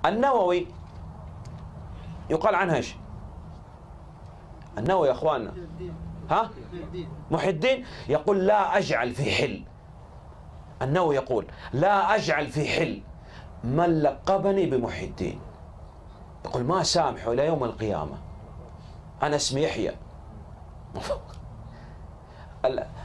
النووي يقال عنها ايش؟ النووي يا اخواننا، ها؟ محي الدين يقول لا أجعل في حل. النووي يقول لا أجعل في حل من لقبني بمحي الدين، يقول ما سامحه إلى يوم القيامة، أنا اسمي يحيى.